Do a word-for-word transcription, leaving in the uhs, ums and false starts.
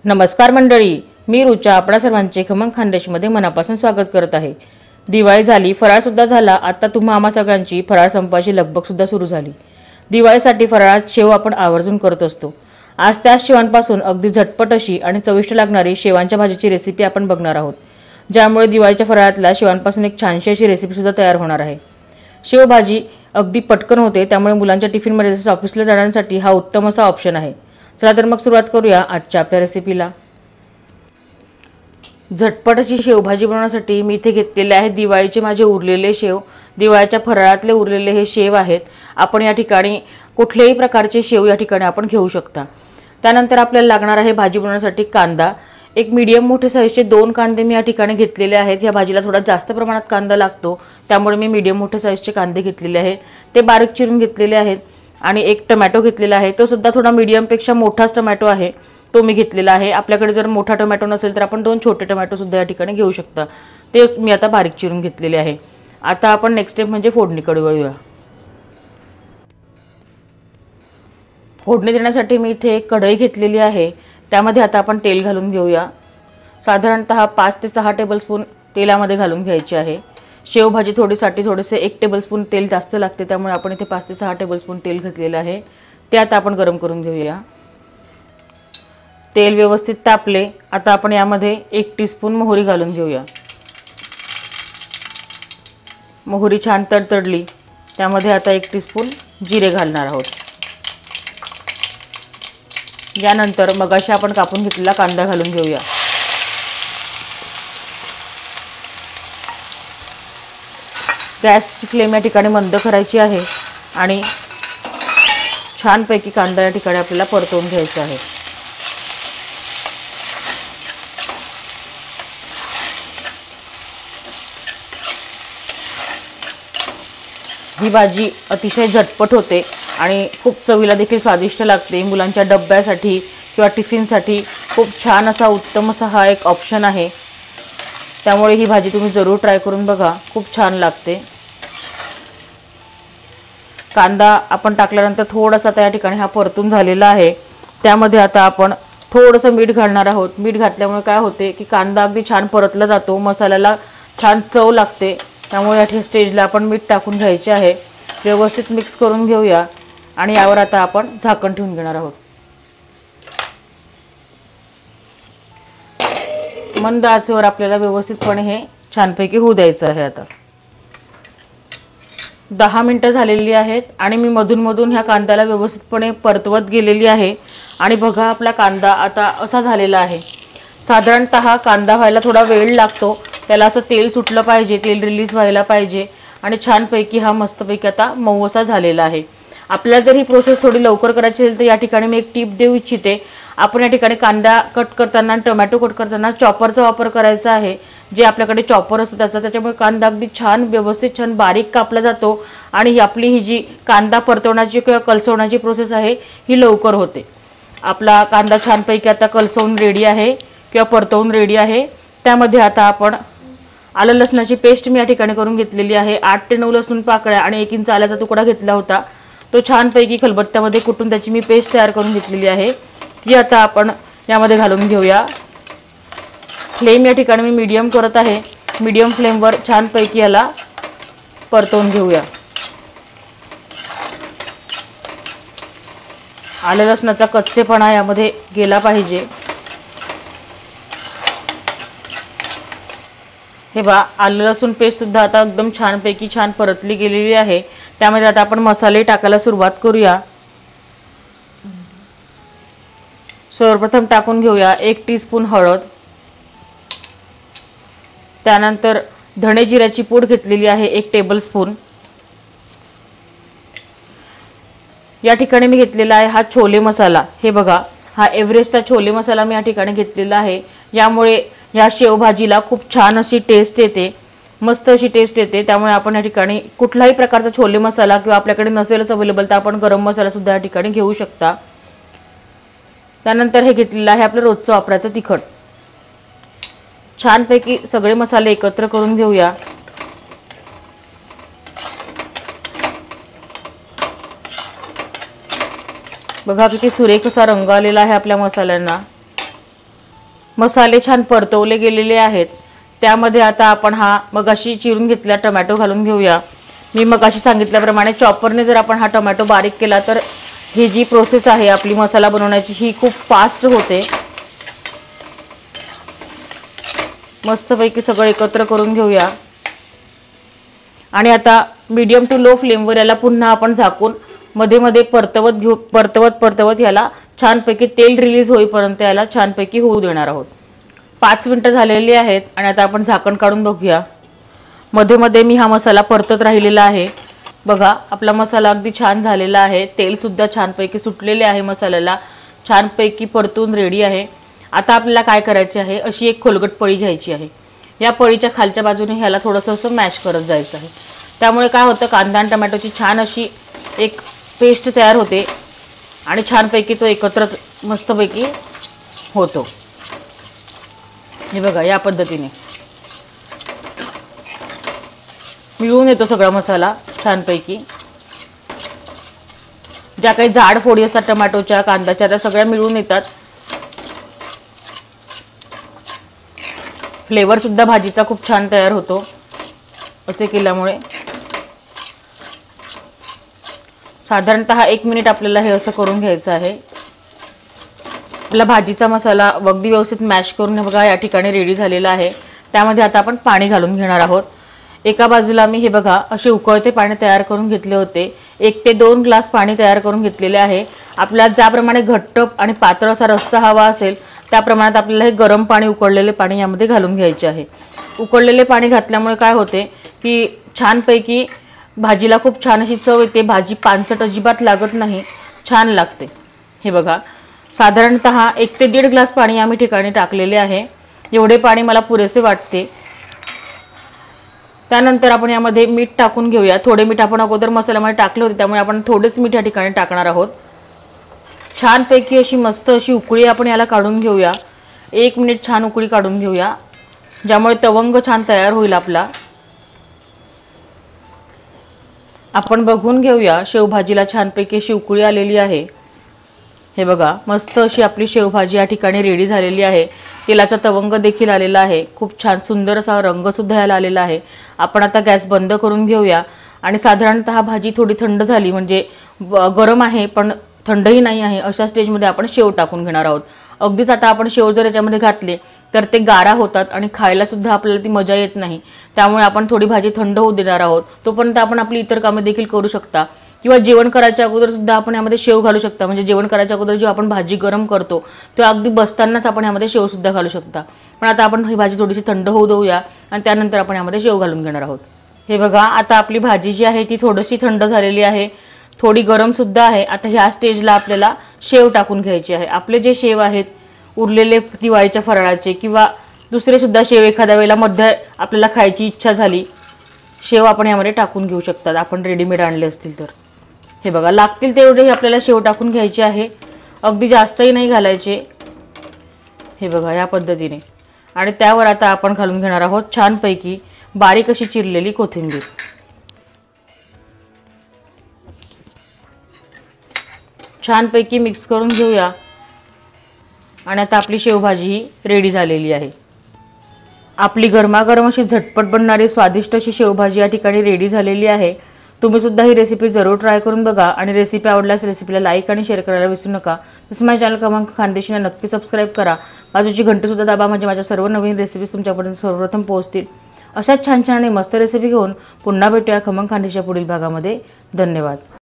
नमस्कार मंडळी, मी रुचा आपणा सर्वांचे खमंग खानदेशमध्ये मनापासून स्वागत करत आहे। दिवाळी झाली, फराळ सुद्धा झाला। आता तुम्हा आम्हा सगळ्यांची फराळ संपायची लगबग सुद्धा सुरू झाली। दिवाळीसाठी फराळात शेव आपण आवर्जून करत असतो। आज त्या शेवांपासून अगदी झटपट अशी आणि चविष्ट लागणारी शेवांच्या भाजीची रेसिपी आपण बघणार आहोत, ज्यामुळे दिवाळीच्या फराळातल्या शेवांपासून एक छानशी अशी रेसिपी सुद्धा तयार होणार आहे। शेव भाजी अगदी पटकन होते, त्यामुळे मुलांच्या टिफिनमध्ये तसेच ऑफिसला जाण्यासाठी हा उत्तम असा ऑप्शन आहे। चला तर मग सुरुवात करूया आजच्या आपल्या रेसिपीला। झटपट अशी शेवभाजी बनवण्यासाठी मी इथे घेतलेले आहे दिवाळीचे माझे उरलेले शेव। दिवाळीच्या फराळातले उरलेले हे शेव आहेत। आपण या ठिकाणी कुठल्याही प्रकारचे शेव या ठिकाणी आपण घेऊ शकता। त्यानंतर आपल्याला लागणार आहे भाजी बनवण्यासाठी कांदा। एक मीडियम मोठे साईजचे दोन कांदे मी या ठिकाणी घेतलेले आहेत। या भाजीला थोडा जास्त प्रमाणात कांदा लागतो, त्यामुळे मी मीडियम मोठे साईजचे कांदे घेतलेले आहेत, ते बारीक चिरून घेतलेले आहेत। आणि एक टोमॅटो घेतलेला आहे, तो सुद्धा थोडा मीडियम पेक्षा मोठाच टोमॅटो आहे, तो मी घेतलेला आहे। आपल्याकडे जर मोठा टोमॅटो नसेल तर आपण दोन छोटे टोमॅटो सुद्धा या ठिकाणी घेऊ शकता, ते मी आता बारीक चिरून घेतलेले आहे। आता आपण नेक्स्ट स्टेप म्हणजे फोडणीकडे वळूया। फोडणी देण्यासाठी मी इथे एक कढई घेतलेली आहे, त्यामध्ये आता आपण तेल घालून घेऊया। साधारणतः पाच ते सहा टेबलस्पून तेलामध्ये घालून घ्यायचे आहे। शेवभाजी थोडीसाठी थोडेसे एक टेबलस्पून तेल जास्त लागते, त्यामुळे आपण इथे पाच ते सहा टेबलस्पून तेल घेतलेले आहे, ते आता आपण गरम करून घेऊया। तेल व्यवस्थित तापले, आता आपण यामध्ये एक टीस्पून मोहरी घालून घेऊया। मोहरी छान तडतडली, त्यामध्ये आता एक टीस्पून जिरे घालणार आहोत। यानंतर मगाशी आपण कापून घेतलेला कांदा घालून घेऊया। गॅसची फ्लेम या ठिकाणी मंद करायची आहे आणि छानपैकी कांदा या ठिकाणी आपल्याला परतवून घ्यायचा आहे। ही भाजी अतिशय झटपट होते आणि खूप चवीला देखील स्वादिष्ट लागते। मुलांच्या डब्यासाठी किंवा टिफिनसाठी खूप छान असा उत्तम असा हा एक ऑप्शन आहे, त्यामुळे ही भाजी तुम्ही जरूर ट्राय करून बघा, खूप छान लागते। कांदा आपण टाकल्यानंतर थोडासा त्या ठिकाणी हा परतून झालेला आहे, त्यामध्ये आता आपण थोडंसं मीठ घालणार आहोत। मीठ घातल्यामुळे काय होते की कांदा अगदी छान परतला जातो, मसाल्याला छान चव लागते, त्यामुळे या स्टेजला आपण मीठ टाकून घ्यायचे आहे। व्यवस्थित मिक्स करून घेऊया आणि यावर आता आपण झाकण ठेवून घेणार आहोत। मंद आचेवर आपल्याला व्यवस्थितपणे हे छानपैकी होऊ द्यायचं आहे। आता दहा मिनिटं झालेली आहेत आणि मी मधून मधून ह्या कांद्याला व्यवस्थितपणे परतवत गेलेली आहे आणि बघा आपला कांदा आता असा झालेला आहे। साधारणतः कांदा व्हायला थोडा वेळ लागतो, त्याला असं तेल सुटलं पाहिजे, तेल रिलीज व्हायला पाहिजे आणि छानपैकी हा मस्तपैकी आता मऊ असा झालेला आहे। आपल्याला जर ही प्रोसेस थोडी लवकर करायची असेल तर या ठिकाणी मी एक टिप देऊ इच्छिते। आपण या ठिकाणी कांदा कट करताना आणि टोमॅटो कट करताना चॉपरचा वापर करायचा आहे। जे आपल्याकडे चॉपर असतं त्याचा, त्याच्यामुळे कांदा अगदी छान व्यवस्थित छान बारीक कापला जातो आणि आपली ही जी कांदा परतवण्याची किंवा कलसवण्याची प्रोसेस आहे ही लवकर होते। आपला कांदा छानपैकी आता कलसवून रेडी आहे किंवा परतवून रेडी आहे। त्यामध्ये आता आपण आलं लसणाची पेस्ट मी या ठिकाणी करून घेतलेली आहे। आठ ते नऊ लसूण पाकळ्या आणि एक इंच आल्याचा तुकडा घेतला होता, तो छानपैकी खलबत्त्यामध्ये कुटून त्याची मी पेस्ट तयार करून घेतलेली आहे, ती आता आपण यामध्ये घालून घेऊया। फ्लेम या ठिकाणी मी मीडियम करत आहे, मीडियम फ्लेमवर छानपैकी याला परतवून घेऊया। आलं लसणाचा कच्चेपणा यामध्ये गेला पाहिजे। हे बा आलं लसूण पेस्ट सुद्धा आता एकदम छानपैकी छान परतली गेलेली आहे। त्यामध्ये आता आपण मसाले टाकायला सुरुवात करूया। सर्वप्रथम टाकून घेऊया एक टीस्पून हळद, त्यानंतर धणे जिऱ्याची पूड घेतलेली आहे एक टेबलस्पून। या ठिकाणी मी घेतलेला आहे हा छोले मसाला। हे बघा, हा एव्हरेस्टचा छोले मसाला मी या ठिकाणी घेतलेला आहे। यामुळे या शेवभाजीला खूप छान अशी टेस्ट येते, मस्त अशी टेस्ट येते। त्यामुळे आपण या ठिकाणी कुठलाही प्रकारचा छोले मसाला किंवा आपल्याकडे नसेलच अवेलेबल तर आपण गरम मसाला सुद्धा या ठिकाणी घेऊ शकता। त्यानंतर हे घेतलेलं आहे आपलं रोजचं वापराचं तिखट। छानपैकी सगळे मसाले एकत्र करून घेऊया। बघा किती सुरेख असा रंग आलेला आहे आपल्या मसाल्यांना। मसाले छान परतवले गेलेले आहेत। त्यामध्ये आता आपण हा मगाशी चिरून घेतलेला टोमॅटो घालून घेऊया। मी मगाशी सांगितल्याप्रमाणे चॉपरने जर आपण हा टोमॅटो बारीक केला तर ही जी प्रोसेस आहे आपली मसाला बनवण्याची ही खूप फास्ट होते। मस्तपैकी सगळं एकत्र करून घेऊया आणि आता मीडियम टू लो फ्लेमवर याला पुन्हा आपण झाकून मध्ये मध्ये परतवत घेऊ परतवत परतवत याला छानपैकी तेल रिलीज होईपर्यंत याला छानपैकी होऊ देणार आहोत। पाच मिनिटं झालेली आहेत आणि आता आपण झाकण काढून बघूया। मध्ये मध्ये मी हा मसाला परतत राहिलेला आहे। बघा आपला मसाला अगदी छान झालेला आहे। तेल सुद्धा छानपैकी सुटलेले आहे मसाल्याला, छानपैकी परतून रेडी आहे। आता आपल्याला काय करायचे आहे, अशी एक खोलगट पळी घ्यायची आहे। या पळीच्या खालच्या बाजूने ह्याला थोडंसं असं मॅश करत जायचं आहे। त्यामुळे काय होतं, कांदा आणि टोमॅटोची छान अशी एक पेस्ट तयार होते आणि छानपैकी तो एकत्र मस्तपैकी होतो। हे बघा या पद्धतीने मिळून येतो सगळा मसाला छानपैकी। ज्या काही जाड फोडी असतात टोमॅटोच्या कांद्याच्या त्या सगळ्या मिळून येतात। फ्लेवर सुद्धा भाजीचा खूप छान तयार होतो असे केल्यामुळे। साधारणतः एक मिनिट आपल्याला हे असं करून घ्यायचं आहे। आपला भाजीचा मसाला अगदी व्यवस्थित मॅश करून बघा या ठिकाणी रेडी झालेला आहे। त्यामध्ये आता आपण पाणी घालून घेणार आहोत। एका बाजूला मी हे बघा असे उकळते पाणी तयार करून घेतले होते। एक ते दोन ग्लास पाणी तयार करून घेतलेले आहे। आपल्याला ज्याप्रमाणे घट्ट आणि पातळ असा रस्सा हवा असेल त्या प्रमाणात आपल्याला हे गरम पाणी उकळलेले पाणी यामध्ये घालून घ्यायचे आहे। उकळलेले पाणी घातल्यामुळे काय होते की छानपैकी भाजीला खूप छान अशी चव येते। भाजी पांचट अजिबात लागत नाही, छान लागते। हे बघा साधारणतः एक ते दीड ग्लास पाणी आम्ही ठिकाणी टाकलेले आहे। एवढे पाणी मला पुरेसे वाटते। त्यानंतर आपण यामध्ये मीठ टाकून घेऊया। थोडे मीठ आपण अगोदर मसाल्यामध्ये टाकले होते त्यामुळे आपण थोडेच मीठ या ठिकाणी टाकणार आहोत। छानपैकी अशी मस्त अशी उकळी आपण याला काढून घेऊया। एक मिनिट छान उकळी काढून घेऊया, ज्यामुळे तवंग छान तयार होईल आपला। आपण बघून घेऊया शेवभाजीला छानपैकी अशी उकळी आलेली आहे। हे बघा मस्त अशी आपली शेवभाजी या ठिकाणी रेडी झालेली आहे। तेलाचा तवंग देखील आलेला आहे, खूप छान सुंदर असा रंग सुद्धा याला आलेला आहे। आपण आता गॅस बंद करून घेऊया आणि साधारणतः भाजी थोडी थंड झाली म्हणजे गरम आहे पण थंडही नाही आहे अशा स्टेजमध्ये आपण शेव टाकून घेणार आहोत। अगदीच आता आपण शेव जर याच्यामध्ये घातले तर ते गारा होतात आणि खायला सुद्धा आपल्याला ती मजा येत नाही। त्यामुळे आपण थोडी भाजी थंड होऊ देणार आहोत। तोपर्यंत आपण आपली इतर कामे देखील करू शकता किंवा जेवण करायच्या अगोदर सुद्धा आपण यामध्ये शेव घालू शकता। म्हणजे जेवण करायच्या अगोदर जो आपण भाजी गरम करतो तो अगदी बसतानाच आपण यामध्ये शेव सुद्धा घालू शकता। पण आता आपण ही भाजी थोडीशी थंड होऊ देऊया आणि त्यानंतर आपण यामध्ये शेव घालून घेणार आहोत। हे बघा आता आपली भाजी जी आहे ती थोडीशी थंड झालेली आहे, थोडी गरम सुद्धा आहे। आता ह्या स्टेजला आपल्याला शेव टाकून घ्यायची आहे। आपले जे शेव आहेत उरलेले दिवाळीच्या फराळाचे किंवा दुसरे सुद्धा शेव एखाद्या वेळेला मध्ये आपल्याला खायची इच्छा झाली, शेव आपण यामध्ये टाकून घेऊ शकतात आपण रेडीमेड आणले असतील तर। हे बघा लागतील तेवढे आपल्याला शेव टाकून घ्यायचे आहे, अगदी जास्तही नाही घालायचे। हे बघा या पद्धतीने आणि त्यावर आता आपण घालून घेणार आहोत छानपैकी बारीक अशी चिरलेली कोथिंबीर। छानपैकी मिक्स करून घेऊया आणि आता आपली शेवभाजी ही रेडी झालेली आहे। आपली गरमागरम अशी झटपट बनणारी स्वादिष्ट अशी शेवभाजी या ठिकाणी रेडी झालेली आहे। तुम्ही सुद्धा ही रेसिपी जरूर ट्राय करून बघा आणि रेसिपी आवडल्यास रेसिपीला लाईक आणि शेअर करायला विसरू नका। तसं माझ्या चॅनल खमंग खानदेशीला नक्की सबस्क्राईब करा। बाजूची घंटी सुद्धा दाबा म्हणजे माझ्या सर्व नवीन रेसिपीज तुमच्यापर्यंत सर्वप्रथम पोहोचतील। अशाच छान छान आणि मस्त रेसिपी घेऊन पुन्हा भेटूया खमंग खानदेशीच्या पुढील भागामध्ये। धन्यवाद।